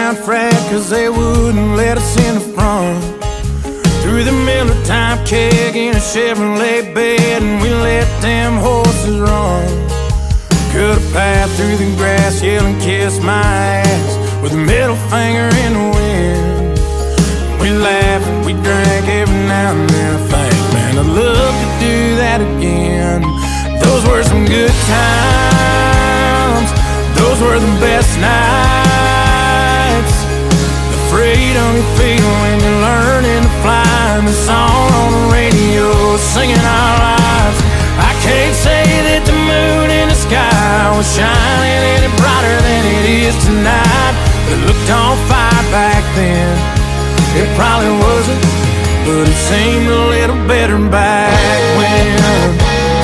underground frat, cause they wouldn't let us in the front. Through the Miller Time keg in a Chevrolet bed, and we let them horses run. Cut a path through the grass, yelling kiss my ass with a middle finger in the wind. We laughed and we drank every now and then. I think, man, I'd love to do that again. Those were some good times. Those were the best nights. The freedom you feel when you're learning to fly, and the song on the radio singing our lives. I can't say that the moon in the sky was shining any brighter than it is tonight, but it looked on fire back then. It probably wasn't, but it seemed a little better back when.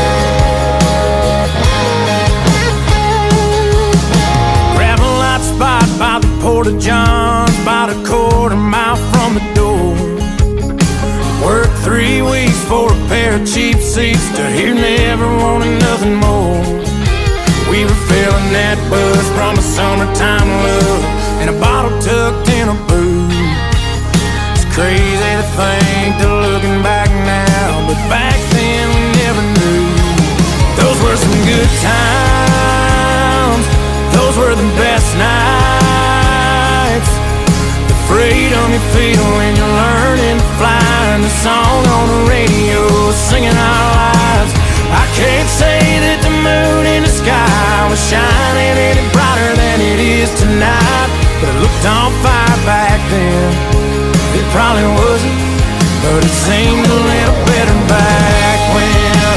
Grab a light spot by the Porta Johns, about a quarter mile from the door. Worked 3 weeks for a pair of cheap seats to hear never wanting nothing more. We were feeling that buzz from a summertime love and a bottle tucked in a boot. It's crazy to think that looking back now, but back then we never knew. Those were some good times. Those were the best nights. The freedom you feel when you're learning to fly, and the song on the radio singing our lives. I can't say that the moon in the sky was shining any brighter than it is tonight, but it looked on fire back then. It probably wasn't, but it seemed a little better back when.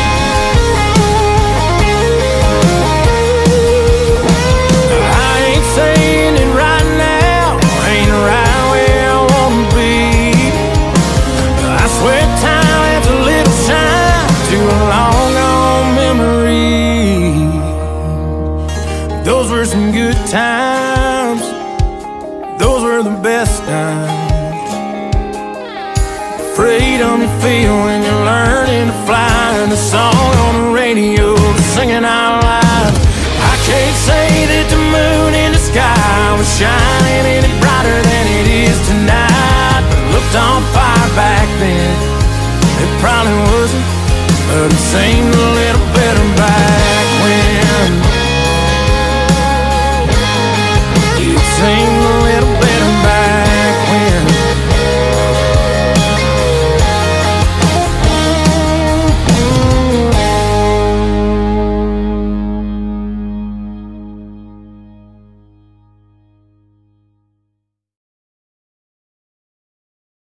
I ain't saying it right now ain't right where I wanna be. I swear time adds a little shine to a long gone memory. Those were some good times. Those were the best times. Freedom you feel when you're learning to fly, and the song on the radio singing our lives. I can't say that the moon in the sky was shining any brighter than it is tonight, but it looked on fire back then. It probably wasn't, but it